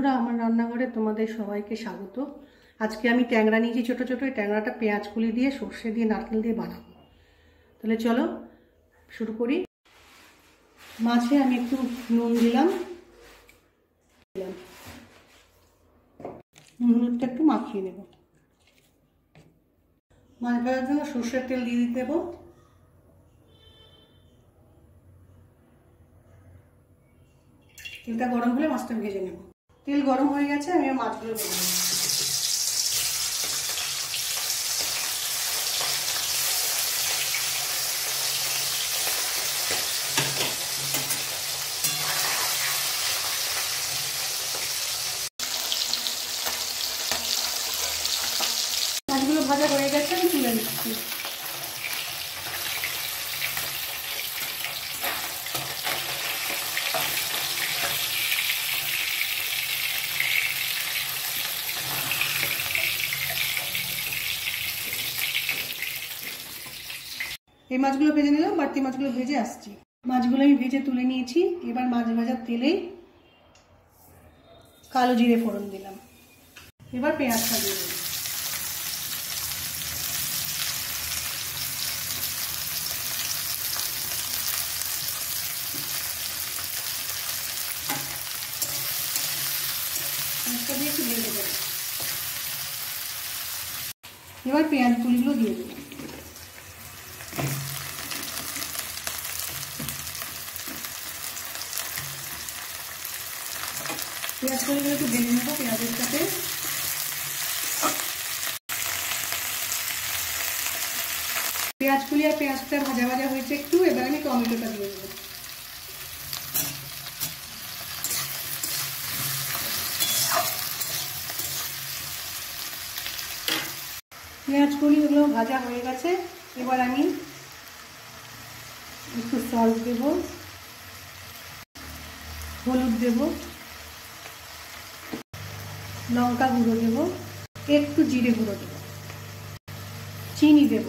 বন্ধুরা, আমার রান্নাঘরে তোমাদের সবাইকে স্বাগত। আজকে আমি ট্যাংরা নিয়েছি ছোট ছোট। এই ট্যাংরাটা পেঁয়াজ কুলি দিয়ে, সর্ষে দিয়ে, নারকেল দিয়ে বানাবো। তাহলে চলো শুরু করি। মাছে আমি একটু নুন দিলাম, নুনটা একটু মাখিয়ে নেব। মাছ ভাজার জন্য সর্ষের তেল দিয়ে দিতে দেবো। তেলটা গরম হলে মাছটা ভেজে নেব। তেল গরম হয়ে গেছে, আমি মাছগুলো ভেজে নেব। মাছগুলো ভাজা হয়ে গেছে, আমি তুলে নিচ্ছি। এই মাছগুলো ভেজে নিলাম, বাড়তি মাছগুলো ভেজে আসছি। মাছগুলো আমি ভেজে তুলে নিয়েছি। এবার মাছ ভাজার তেলেই কালো জিরে ফোড়ন দিলাম। এবার পেঁয়াজটা দিয়ে দিলাম। দিয়ে একটু ভেজে দেবো। এবার পেঁয়াজ কুলিগুলো দিয়ে দেবো। পেঁয়াজ কুলিগুলো একটু ভেজে নেবো পেঁয়াজের সাথে। পেঁয়াজ কুলি আর পেঁয়াজটা ভাজা ভাজা হয়েছে একটু। এবার আমি টমেটোটা দিয়ে দেবো। পেঁয়াজ কুলিগুলো ভাজা হয়ে গেছে। এবার আমি একটু সল্ট দেব, হলুদ দেব, লঙ্কা গুঁড়ো দেব, একটু জিরে গুঁড়ো দেব, চিনি দেব,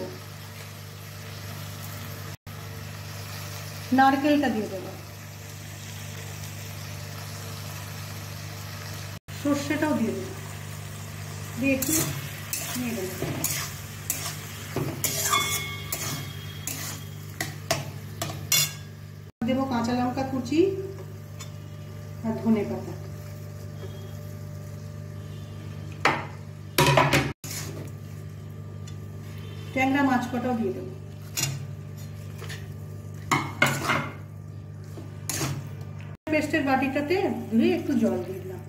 নারকেলটা দিয়ে দেব, সর্ষেটাও দিয়ে দেব, দিয়ে একটু নিয়ে দেব। দেবো কাঁচা লঙ্কা কুচি আর ধনে পাতা। ট্যাংরা মাছ কটাও দিয়ে দেবো। পেস্টের বাটিটাতে ধুয়ে একটু জল দিয়ে দিলাম।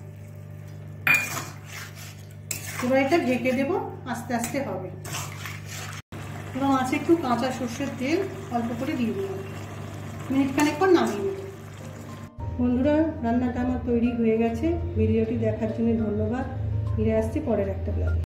এবার এটা ঢেকে দেবো, আস্তে আস্তে হবে। এবার মাছে একটু কাঁচা সর্ষের তেল অল্প করে দিয়ে দিলাম। মিনিট খানেক পর নামিয়ে নেব। বন্ধুরা, রান্নাটা আমার তৈরি হয়ে গেছে। ভিডিওটি দেখার জন্য ধন্যবাদ। ফিরে আসছি পরের একটা ব্লগে।